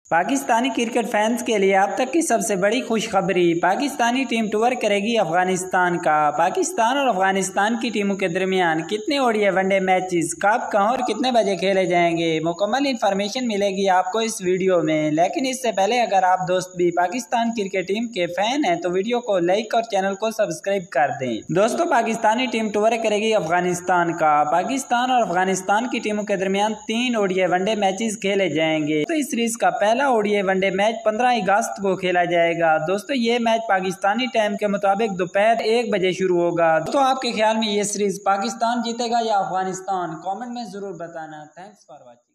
Pakistani cricket fans के लिए अब तक की सबसे बड़ी खुशखबरी। पाकिस्तानी टीम टूर करेगी अफगानिस्तान का। पाकिस्तान और अफगानिस्तान की टीमों के दरमियान कितने ओडीआई वनडे मैचेस कब कहां और कितने बजे खेले जाएंगे, मुकम्मल इन्फॉर्मेशन मिलेगी आपको इस वीडियो में। लेकिन इससे पहले अगर आप दोस्त भी पाकिस्तान क्रिकेट टीम के फैन हैं तो वीडियो को लाइक और चैनल को सब्सक्राइब कर दें। दोस्तों, पाकिस्तानी टीम टूर करेगी अफगानिस्तान का। पाकिस्तान और अफगानिस्तान की टीमों के दरमियान 3 ओडीआई वनडे मैचेस खेले जाएंगे। तो इस सीरीज का पहला ओडीआई वनडे मैच 15 अगस्त को खेला जाएगा। दोस्तों, ये मैच पाकिस्तानी टाइम के मुताबिक दोपहर 1 बजे शुरू होगा। तो आपके ख्याल में ये सीरीज पाकिस्तान जीतेगा या अफगानिस्तान? कमेंट में जरूर बताना। Thanks for watching.